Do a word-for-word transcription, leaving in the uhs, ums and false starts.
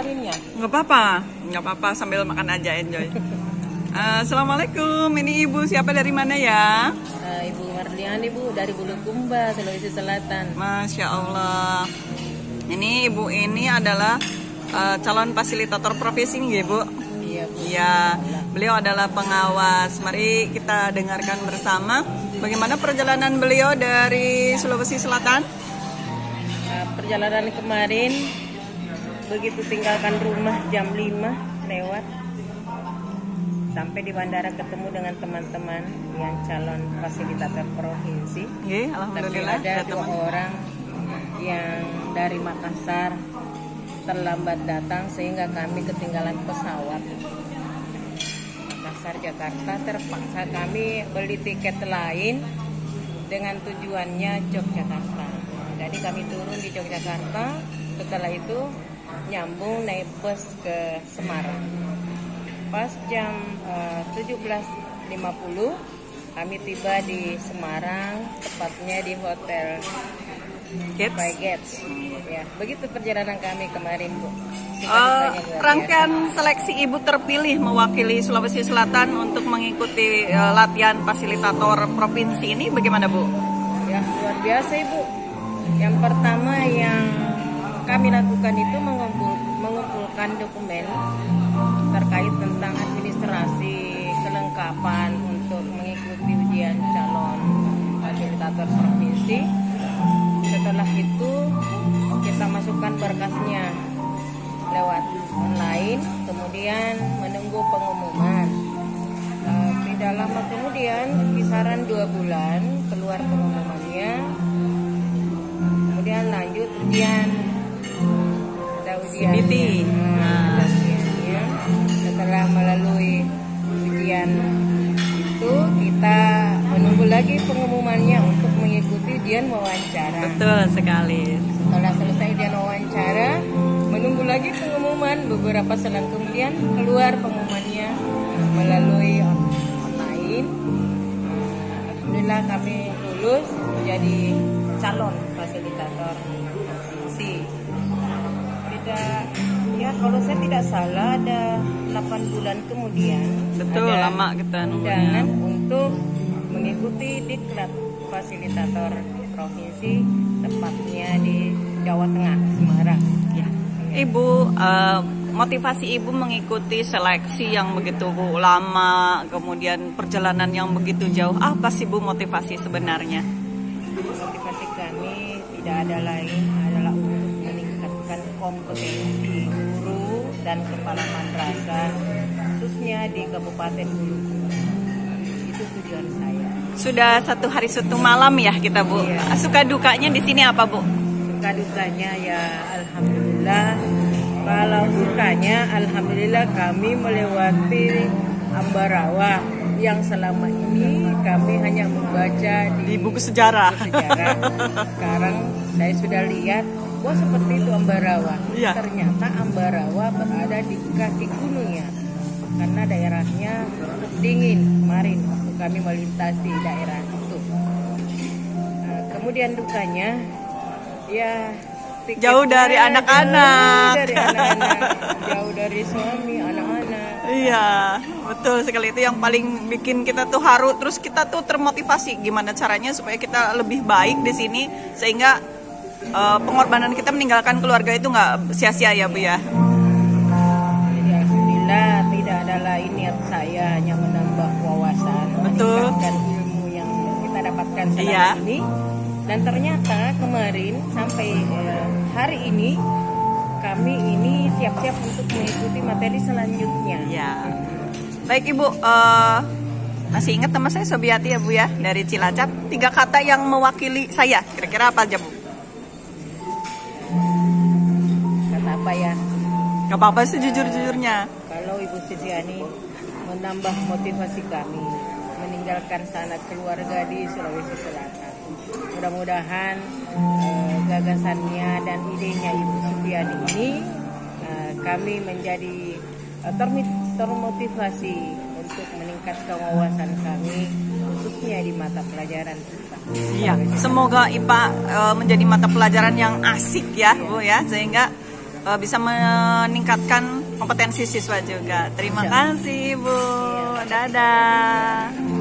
vitaminnya. Nggak apa-apa, nggak apa-apa sambil makan aja, enjoy. Uh, Assalamualaikum, ini ibu siapa dari mana ya? Uh, Ibu Marliani Bu dari Bulukumba, Sulawesi Selatan. Masya Allah. Ini ibu ini adalah uh, calon fasilitator profesi nih ya Bu? Iya Bu. Iya, beliau adalah pengawas. Mari kita dengarkan bersama bagaimana perjalanan beliau dari Sulawesi Selatan. Uh, perjalanan kemarin begitu tinggalkan rumah jam lima lewat. Sampai di bandara ketemu dengan teman-teman yang calon fasilitator provinsi. Oke, alhamdulillah. Tapi ada dua teman. orang yang dari Makassar terlambat datang sehingga kami ketinggalan pesawat. Makassar Jakarta, terpaksa kami beli tiket lain dengan tujuannya Yogyakarta. Jadi kami turun di Yogyakarta, setelah itu nyambung naik bus ke Semarang. Pas jam uh, tujuh belas lima puluh kami tiba di Semarang, tepatnya di Hotel Gates. Ya, begitu perjalanan kami kemarin, Bu. Uh, rangkaian seleksi ibu terpilih mewakili Sulawesi Selatan untuk mengikuti uh, latihan fasilitator provinsi ini bagaimana, Bu? Ya, luar biasa, Ibu. Yang pertama yang kami lakukan itu mengumpul, mengumpulkan dokumen terkait tentang administrasi kelengkapan untuk mengikuti ujian calon fasilitator provinsi. Setelah itu kita masukkan berkasnya lewat online, kemudian menunggu pengumuman. E, tidak lama kemudian, kisaran dua bulan keluar pengumumannya. Kemudian lanjut ujian, ada ujian C B T. Nah, setelah melalui ujian itu kita menunggu lagi pengumumannya untuk mengikuti ujian wawancara. Betul sekali. Setelah selesai ujian wawancara, menunggu lagi pengumuman. Beberapa selang kemudian keluar pengumumannya melalui online. Alhamdulillah kami lulus menjadi calon fasilitator provinsi. Tidak, ya kalau saya tidak salah ada delapan bulan kemudian. Betul, ada lama kita undangan untuk mengikuti diklat fasilitator provinsi, tepatnya di Jawa Tengah, Semarang. Ya. Ibu, uh, motivasi ibu mengikuti seleksi yang begitu Bu, lama, kemudian perjalanan yang begitu jauh, apa sih Bu motivasi sebenarnya? Motivasi kami tidak ada lain adalah untuk meningkatkan kompetensi guru dan kepala madrasah, khususnya di Kabupaten Bulukumba. Itu tujuan saya. Sudah satu hari satu malam ya kita Bu. Iya. Suka dukanya di sini apa Bu? Suka dukanya ya alhamdulillah. Kalau sukanya alhamdulillah kami melewati Ambarawa yang selama ini kami hanya membaca di, di buku sejarah. buku sejarah. Sekarang saya sudah lihat, wah seperti itu Ambarawa. Iya. Ternyata Ambarawa berada di kaki gunungnya, karena daerahnya cukup dingin kemarin waktu kami melintasi daerah itu. Nah, kemudian dukanya, ya jauh dari anak-anak, dari anak-anak, jauh dari suami, anak-anak. Iya, betul sekali, itu yang paling bikin kita tuh haru, terus kita tuh termotivasi gimana caranya supaya kita lebih baik di sini sehingga uh, pengorbanan kita meninggalkan keluarga itu nggak sia-sia ya Bu ya. Jadi alhamdulillah tidak ada lain niat saya hanya menambah wawasan, betul, meningkatkan ilmu yang kita dapatkan selama iya. ini. Dan ternyata kemarin sampai eh, hari ini kami ini siap-siap untuk mengikuti materi selanjutnya. Ya. Baik Ibu, uh, masih ingat nama saya Sobiati ya Bu ya, dari Cilacap. Tiga kata yang mewakili saya, kira-kira apa aja Bu? Kata apa ya? Gak apa-apa sejujur-jujurnya. Kalau Ibu Sisiani menambah motivasi kami meninggalkan sanak keluarga di Sulawesi Selatan. Mudah-mudahan eh, gagasannya dan idenya Ibu Subiani ini eh, kami menjadi eh, termotivasi untuk meningkatkan wawasan kami khususnya di mata pelajaran I P A. Iya, semoga I P A uh, menjadi mata pelajaran yang asik ya, Bu ya, sehingga uh, bisa meningkatkan kompetensi siswa juga. Terima kasih, Bu. Dadah.